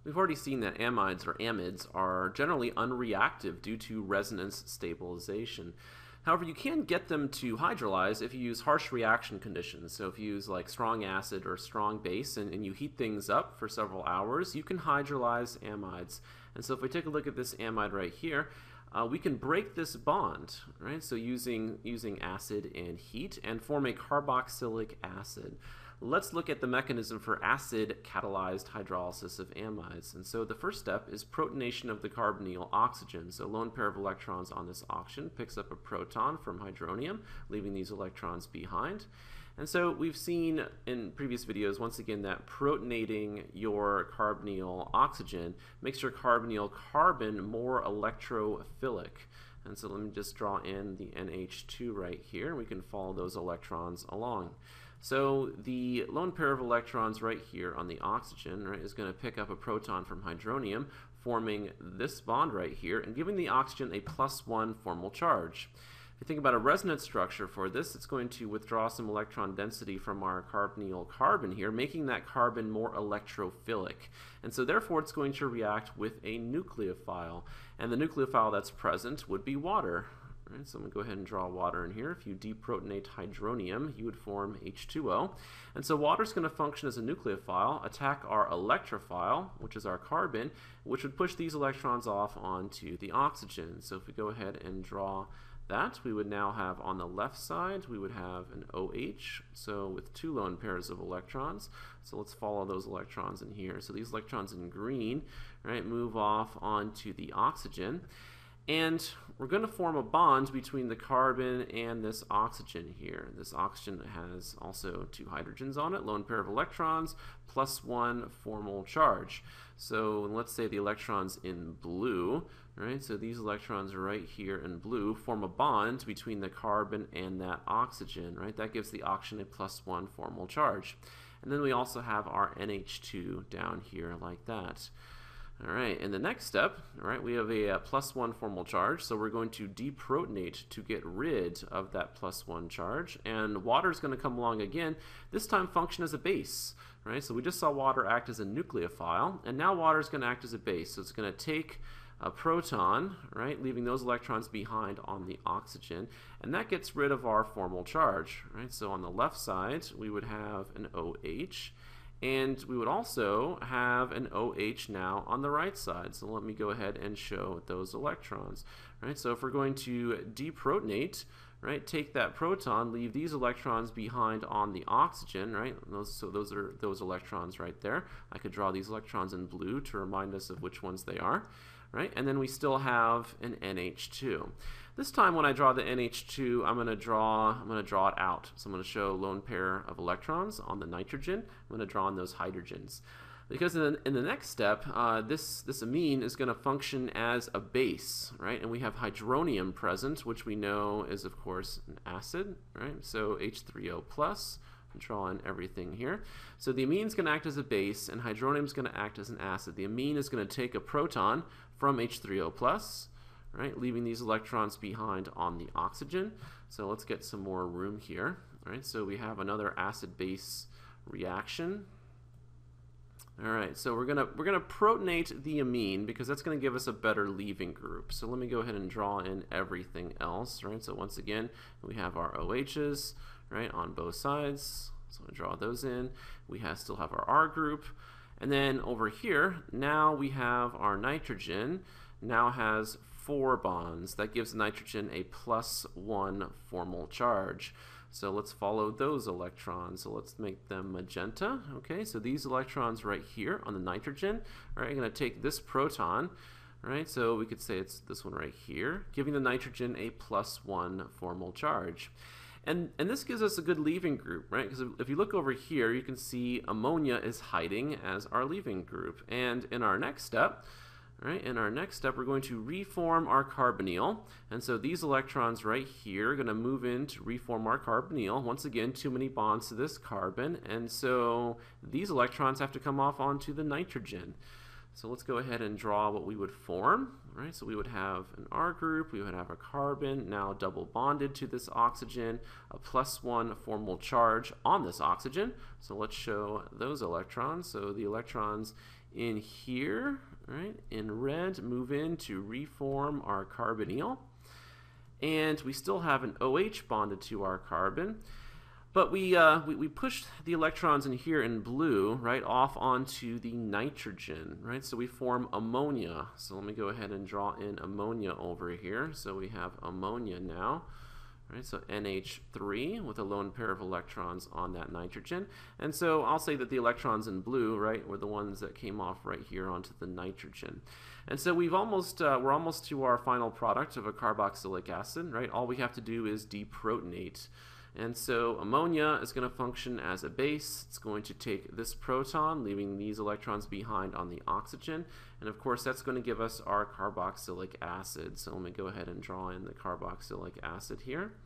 We've already seen that amides or amides are generally unreactive due to resonance stabilization. However, you can get them to hydrolyze if you use harsh reaction conditions. So if you use like strong acid or strong base and you heat things up for several hours, you can hydrolyze amides. And so if we take a look at this amide right here, we can break this bond, right? So using acid and heat and form a carboxylic acid. Let's look at the mechanism for acid-catalyzed hydrolysis of amides. And so the first step is protonation of the carbonyl oxygen. So a lone pair of electrons on this oxygen picks up a proton from hydronium, leaving these electrons behind. And so we've seen in previous videos, once again, that protonating your carbonyl oxygen makes your carbonyl carbon more electrophilic. And so let me just draw in the NH2 right here. We can follow those electrons along. So the lone pair of electrons right here on the oxygen, right, is going to pick up a proton from hydronium, forming this bond right here and giving the oxygen a +1 formal charge. If you think about a resonance structure for this, it's going to withdraw some electron density from our carbonyl carbon here, making that carbon more electrophilic. And so therefore it's going to react with a nucleophile. And the nucleophile that's present would be water. Right, so I'm going to go ahead and draw water in here. If you deprotonate hydronium, you would form H2O. And so water is going to function as a nucleophile, attack our electrophile, which is our carbon, which would push these electrons off onto the oxygen. So if we go ahead and draw that, we would now have on the left side, we would have an OH, so with two lone pairs of electrons. So let's follow those electrons in here. So these electrons in green, right, move off onto the oxygen. And we're going to form a bond between the carbon and this oxygen here. This oxygen has also two hydrogens on it, lone pair of electrons, +1 formal charge. So let's say the electrons in blue, right? So these electrons right here in blue form a bond between the carbon and that oxygen, right? That gives the oxygen a +1 formal charge. And then we also have our NH2 down here like that. All right, in the next step, all right, we have a +1 formal charge, so we're going to deprotonate to get rid of that +1 charge, and water is going to come along again, this time function as a base, right? So we just saw water act as a nucleophile, and now water is going to act as a base, so it's going to take a proton, right, leaving those electrons behind on the oxygen, and that gets rid of our formal charge, right? So on the left side, we would have an OH, and we would also have an OH now on the right side. So let me go ahead and show those electrons. Right? So if we're going to deprotonate, right, take that proton, leave these electrons behind on the oxygen, right? So those are those electrons right there. I could draw these electrons in blue to remind us of which ones they are. Right? And then we still have an NH2. This time when I draw the NH2, I'm going to draw it out. So I'm going to show a lone pair of electrons on the nitrogen. I'm going to draw on those hydrogens. Because in the next step, this amine is going to function as a base, right? And we have hydronium present, which we know is, of course, an acid, right? So H3O+. Draw in everything here. So the amine is going to act as a base, and hydronium is going to act as an acid. The amine is going to take a proton from H3O+, right, leaving these electrons behind on the oxygen. So let's get some more room here. Right, so we have another acid-base reaction. All right, so we're gonna protonate the amine because that's going to give us a better leaving group. So let me go ahead and draw in everything else. Right, so once again, we have our OHs, right, on both sides. So I'm going to draw those in. We still have our R group. And then over here, now we have our nitrogen, now has 4 bonds. That gives nitrogen a +1 formal charge. So let's follow those electrons. So let's make them magenta. Okay, so these electrons right here on the nitrogen, right, are going to take this proton, right, so we could say it's this one right here, giving the nitrogen a +1 formal charge. And this gives us a good leaving group, right? Because if you look over here, you can see ammonia is hiding as our leaving group. And in our next step, right, we're going to reform our carbonyl. And so these electrons right here are going to move in to reform our carbonyl. Once again, too many bonds to this carbon. And so these electrons have to come off onto the nitrogen. So let's go ahead and draw what we would form. Right? So we would have an R group, we would have a carbon now double bonded to this oxygen, a +1 formal charge on this oxygen. So let's show those electrons. So the electrons in here, right, in red, move in to reform our carbonyl. And we still have an OH bonded to our carbon. But we pushed the electrons in here in blue, right, off onto the nitrogen, right? So we form ammonia. So let me go ahead and draw in ammonia over here. So we have ammonia now, right? So NH3 with a lone pair of electrons on that nitrogen. And so I'll say that the electrons in blue, right, were the ones that came off right here onto the nitrogen. And so we're almost to our final product of a carboxylic acid, right? All we have to do is deprotonate. And so ammonia is going to function as a base. It's going to take this proton, leaving these electrons behind on the oxygen. And of course, that's going to give us our carboxylic acid. So let me go ahead and draw in the carboxylic acid here.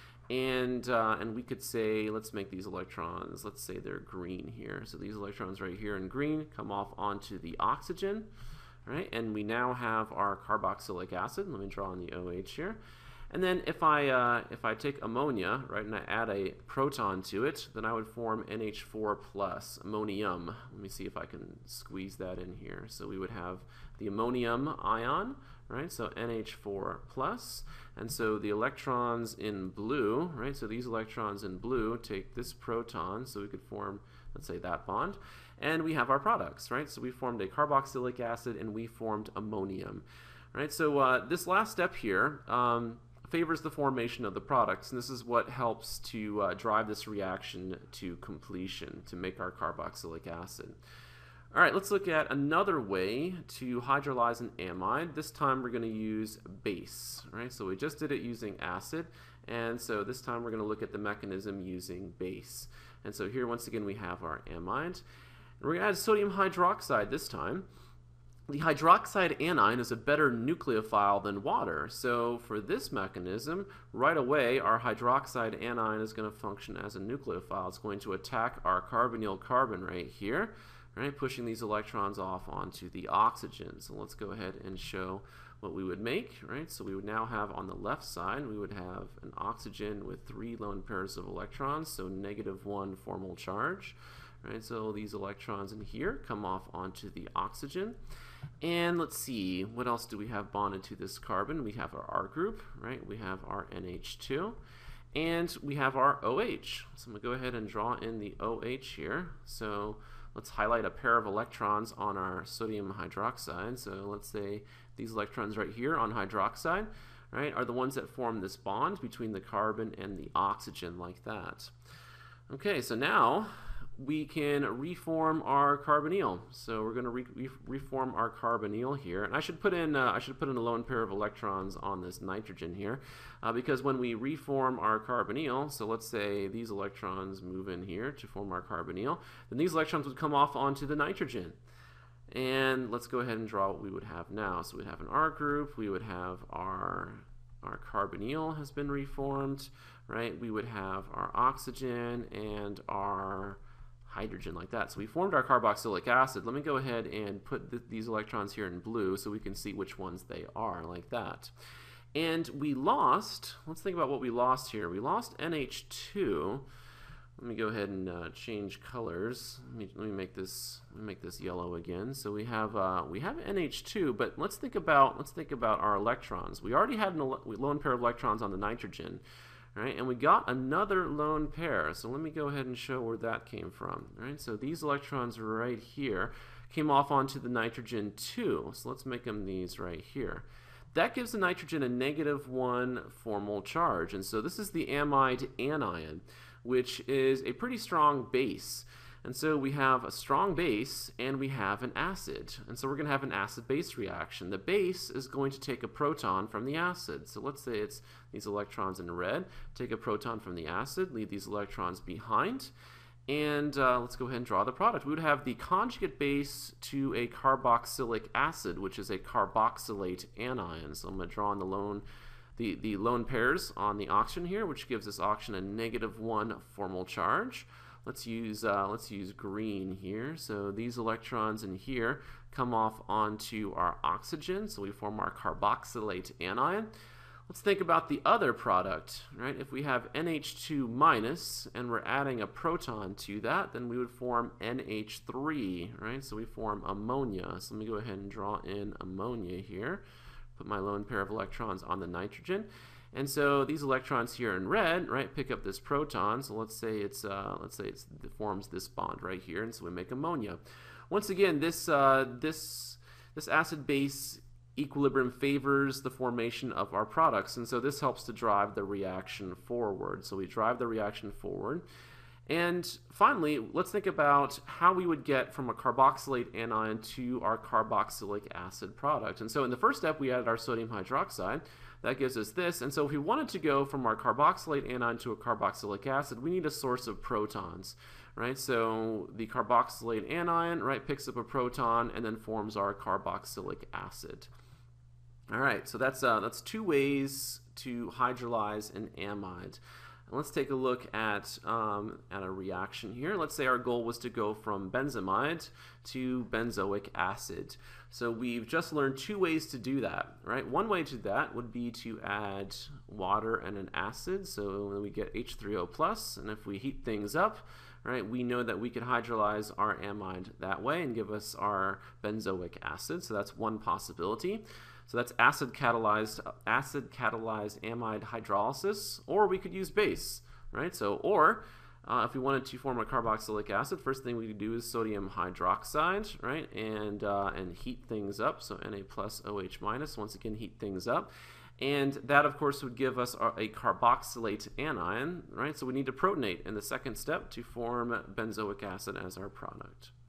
And we could say, let's make these electrons, let's say they're green here. So these electrons right here in green come off onto the oxygen, right? And we now have our carboxylic acid. Let me draw in the OH here. And then if I take ammonia, right, and I add a proton to it, then I would form NH4 plus ammonium. Let me see if I can squeeze that in here. So we would have the ammonium ion, right? So NH4 plus, and so the electrons in blue, right? So these electrons in blue take this proton, so we could form, let's say, that bond, and we have our products, right? So we formed a carboxylic acid and we formed ammonium, right? So this last step here favors the formation of the products, and this is what helps to drive this reaction to completion to make our carboxylic acid. All right, let's look at another way to hydrolyze an amide. This time we're going to use base, right? So we just did it using acid, and so this time we're going to look at the mechanism using base. And so here once again we have our amide. And we're going to add sodium hydroxide this time. The hydroxide anion is a better nucleophile than water, so for this mechanism, right away our hydroxide anion is going to function as a nucleophile. It's going to attack our carbonyl carbon right here, right, pushing these electrons off onto the oxygen. So let's go ahead and show what we would make, right? So we would now have on the left side, we would have an oxygen with 3 lone pairs of electrons, so -1 formal charge, right? So these electrons in here come off onto the oxygen. And let's see, what else do we have bonded to this carbon? We have our R group, right? We have our NH2, and we have our OH. So I'm going to go ahead and draw in the OH here. So let's highlight a pair of electrons on our sodium hydroxide. So let's say these electrons right here on hydroxide, right, are the ones that form this bond between the carbon and the oxygen like that. Okay, so now we can reform our carbonyl. So we're going to reform our carbonyl here, and I should put in a lone pair of electrons on this nitrogen here, because when we reform our carbonyl, so let's say these electrons move in here to form our carbonyl, then these electrons would come off onto the nitrogen. And let's go ahead and draw what we would have now. So we have an R group, we would have our carbonyl has been reformed, right? We would have our oxygen and our hydrogen like that. So we formed our carboxylic acid. Let me go ahead and put these electrons here in blue so we can see which ones they are like that. And we lost, let's think about what we lost here. We lost NH2. Let me go ahead and change colors. Let me make this yellow again. So we have NH2, but let's think about our electrons. We already had a lone pair of electrons on the nitrogen, right? And we got another lone pair. So let me go ahead and show where that came from, right? So these electrons right here came off onto the nitrogen too. So let's make them these right here. That gives the nitrogen a -1 formal charge. And so this is the amide anion, which is a pretty strong base. And so we have a strong base and we have an acid. And so we're going to have an acid-base reaction. The base is going to take a proton from the acid. So let's say it's these electrons in red. Take a proton from the acid, leave these electrons behind. And let's go ahead and draw the product. We would have the conjugate base to a carboxylic acid, which is a carboxylate anion. So I'm going to draw on the lone pairs on the oxygen here, which gives this oxygen a -1 formal charge. let's use green here. So these electrons in here come off onto our oxygen, so we form our carboxylate anion. Let's think about the other product, right? If we have NH2 minus and we're adding a proton to that, then we would form NH3, right? So we form ammonia. So let me go ahead and draw in ammonia here. Put my lone pair of electrons on the nitrogen. And so these electrons here in red, right, pick up this proton. So let's say it forms this bond right here, and so we make ammonia. Once again, this acid-base equilibrium favors the formation of our products, and so this helps to drive the reaction forward. So we drive the reaction forward. And finally, let's think about how we would get from a carboxylate anion to our carboxylic acid product. And so in the first step, we added our sodium hydroxide. That gives us this. And so if we wanted to go from our carboxylate anion to a carboxylic acid, we need a source of protons, right? So the carboxylate anion, right, picks up a proton and then forms our carboxylic acid. All right, so that's two ways to hydrolyze an amide. Let's take a look at a reaction here. Let's say our goal was to go from benzamide to benzoic acid. So we've just learned two ways to do that, right? One way to do that would be to add water and an acid. So we get H3O+, and if we heat things up, right, we know that we could hydrolyze our amide that way and give us our benzoic acid. So that's one possibility. So that's acid-catalyzed amide hydrolysis, or we could use base, right? So, if we wanted to form a carboxylic acid, first thing we could do is sodium hydroxide, right? And heat things up. So Na plus OH minus, once again, heat things up. And that, of course, would give us a carboxylate anion, right? So we need to protonate in the second step to form benzoic acid as our product.